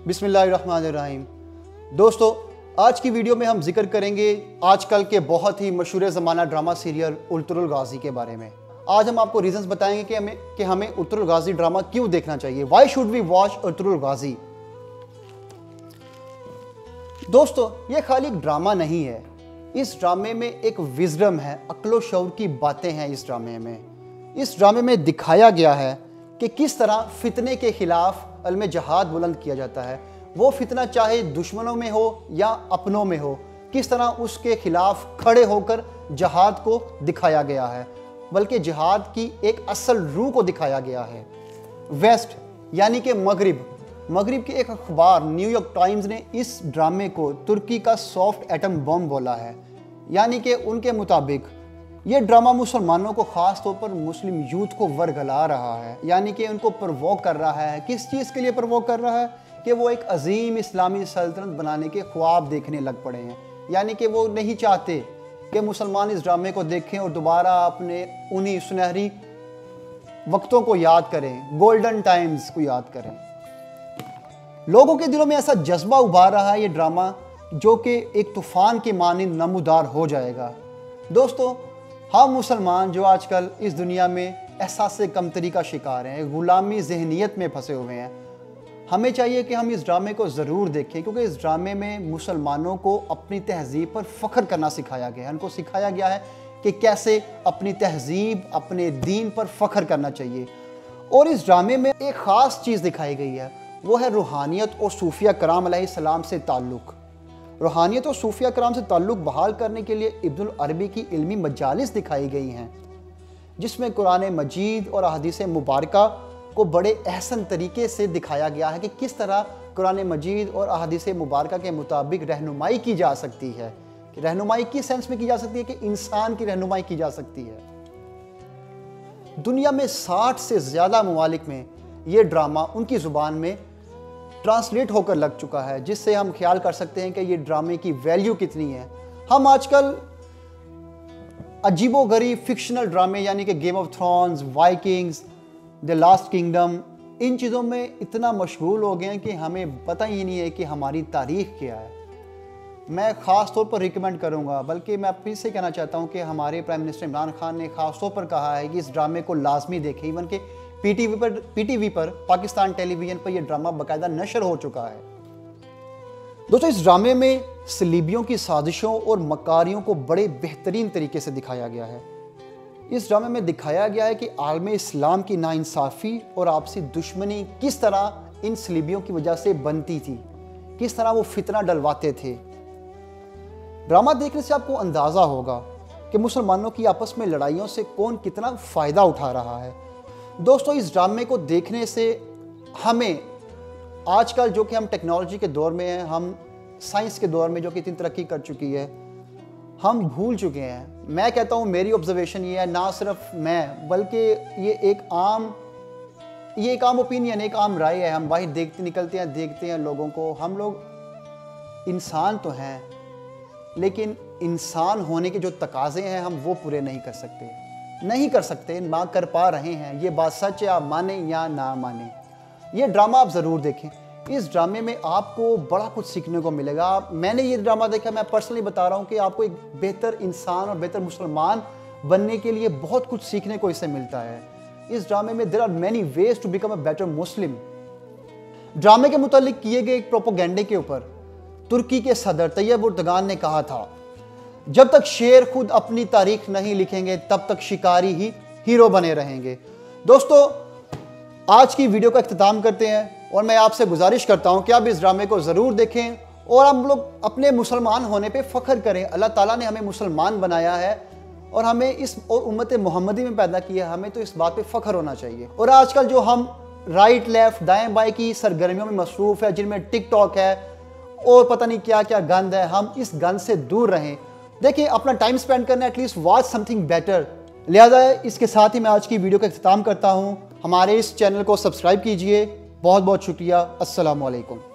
बिस्मिल्लाहिर्रहमानिर्रहीम। दोस्तों, आज की वीडियो में हम जिक्र करेंगे आजकल के बहुत ही मशहूर ज़माना ड्रामा सीरियल उर्तुगरुल गाज़ी के बारे में। आज हम आपको रीजंस बताएंगे कि हमें उर्तुगरुल गाज़ी ड्रामा क्यों देखना चाहिए। Why should we watch Ertugrul Ghazi. दोस्तों, ये खाली एक ड्रामा नहीं है, इस ड्रामे में एक विजडम है, अक्ल शऊर की बातें हैं। इस ड्रामे में दिखाया गया है कि किस तरह फितने के खिलाफ अलम जहाद बुलंद किया जाता है। वो फितना चाहे दुश्मनों में हो या अपनों में हो, किस तरह उसके खिलाफ खड़े होकर जहाद को दिखाया गया है, बल्कि जिहाद की एक असल रूह को दिखाया गया है। वेस्ट यानी कि मगरिब के एक अखबार न्यूयॉर्क टाइम्स ने इस ड्रामे को तुर्की का सॉफ्ट एटम बम बोला है। यानी कि उनके मुताबिक ये ड्रामा मुसलमानों को ख़ास तौर पर मुस्लिम यूथ को वरगला रहा है, यानी कि उनको प्रवोक कर रहा है। किस चीज़ के लिए प्रवोक कर रहा है? कि वो एक अजीम इस्लामी सल्तनत बनाने के ख्वाब देखने लग पड़े हैं। यानी कि वो नहीं चाहते कि मुसलमान इस ड्रामे को देखें और दोबारा अपने उन्हीं सुनहरी वक्तों को याद करें, गोल्डन टाइम्स को याद करें। लोगों के दिलों में ऐसा जज्बा उभार रहा है ये ड्रामा, जो कि एक तूफ़ान के मानिंद नमूदार हो जाएगा। दोस्तों, हम मुसलमान जो आजकल इस दुनिया में एहसास कमतरी का शिकार हैं, गुलामी जहनीत में फंसे हुए हैं, हमें चाहिए कि हम इस ड्रामे को ज़रूर देखें, क्योंकि इस ड्रामे में मुसलमानों को अपनी तहज़ीब पर फ़ख्र करना सिखाया गया है। उनको सिखाया गया है कि कैसे अपनी तहज़ीब, अपने दीन पर फ़ख्र करना चाहिए। और इस ड्रामे में एक ख़ास चीज़ दिखाई गई है, वो है रूहानियत और सूफिया कराम अलैहिस्सलाम से ताल्लुक़। रूहानियत और सूफिया कराम से ताल्लुक़ बहाल करने के लिए इब्नुल अरबी की इल्मी मजालिस दिखाई गई हैं, जिसमें कुरान मजीद और अहादीस मुबारका को बड़े अहसन तरीके से दिखाया गया है कि किस तरह कुरान मजीद और अहादीस मुबारका के मुताबिक रहनुमाई की जा सकती है। रहनुमाई किस सेंस में की जा सकती है? कि इंसान की रहनुमाई की जा सकती है। दुनिया में 60 से ज़्यादा ममालिक में ये ड्रामा उनकी ज़ुबान में ट्रांसलेट होकर लग चुका है, जिससे हम ख्याल कर सकते हैं कि ये ड्रामे की वैल्यू कितनी है। हम आजकल अजीबोगरीब फिक्शनल ड्रामे यानी कि game of thrones, Vikings, the last kingdom, इन चीज़ों में इतना मशगूल हो गए हैं कि हमें पता ही नहीं है कि हमारी तारीख़ क्या है। मैं ख़ास तौर पर रिकमेंड करूँगा, बल्कि मैं फिर से कहना चाहता हूँ कि हमारे प्राइम मिनिस्टर इमरान खान ने ख़ास तौर पर कहा है कि इस ड्रामे को लाजमी देखें। इवन के पीटीवी पर पाकिस्तान टेलीविज़न पर यह ड्रामा बाकायदा नशर हो चुका है। दोस्तों, इस ड्रामे में सलीबियों की साजिशों और मकारियों को बड़े बेहतरीन तरीके से दिखाया गया है। इस ड्रामे में दिखाया गया है कि आलम इस्लाम की नाइंसाफ़ी और आपसी दुश्मनी किस तरह इन सलीबियों की वजह से बनती थी, किस तरह वो फितना डलवाते थे। ड्रामा देखने से आपको अंदाज़ा होगा कि मुसलमानों की आपस में लड़ाइयों से कौन कितना फ़ायदा उठा रहा है। दोस्तों, इस ड्रामे को देखने से हमें आजकल जो कि हम टेक्नोलॉजी के दौर में हैं, हम साइंस के दौर में जो कि इतनी तरक्की कर चुकी है, हम भूल चुके हैं। मैं कहता हूँ, मेरी ऑब्जर्वेशन ये है, ना सिर्फ मैं बल्कि ये एक आम ओपिनियन, एक आम राय है। हम बाहर देखते हैं लोगों को। हम लोग इंसान तो हैं, लेकिन इंसान होने के जो तकाज़े हैं हम वो पूरे नहीं कर सकते, ना कर पा रहे हैं। ये बात सच है, आप माने या ना माने। ये ड्रामा आप ज़रूर देखें। इस ड्रामे में आपको बड़ा कुछ सीखने को मिलेगा। मैंने ये ड्रामा देखा, मैं पर्सनली बता रहा हूँ कि आपको एक बेहतर इंसान और बेहतर मुसलमान बनने के लिए बहुत कुछ सीखने को इससे मिलता है। इस ड्रामे में there are many ways to become a better Muslim. ड्रामे के मुतालिक किए गए एक प्रोपोगेंडे के ऊपर तुर्की के सदर तैयब उर्दगान ने कहा था, जब तक शेर खुद अपनी तारीख नहीं लिखेंगे तब तक शिकारी ही हीरो बने रहेंगे। दोस्तों, आज की वीडियो का इख्तिताम करते हैं और मैं आपसे गुजारिश करता हूं कि आप इस ड्रामे को ज़रूर देखें और हम लोग अपने मुसलमान होने पे फ़ख्र करें। अल्लाह ताला ने हमें मुसलमान बनाया है और हमें इस और उम्मत मोहम्मदी में पैदा किया है, हमें तो इस बात पे फ़ख्र होना चाहिए। और आजकल जो हम राइट लेफ़्ट दाएँ बाएँ की सरगर्मियों में मसरूफ़ है, जिनमें टिकटॉक है और पता नहीं क्या क्या गंद है, हम इस गंद से दूर रहें। देखिए, अपना टाइम स्पेंड करना, एटलीस्ट वॉच समथिंग बेटर। लिहाजा इसके साथ ही मैं आज की वीडियो का इख्तिताम करता हूँ। हमारे इस चैनल को सब्सक्राइब कीजिए। बहुत बहुत शुक्रिया। अस्सलामु अलैकुम।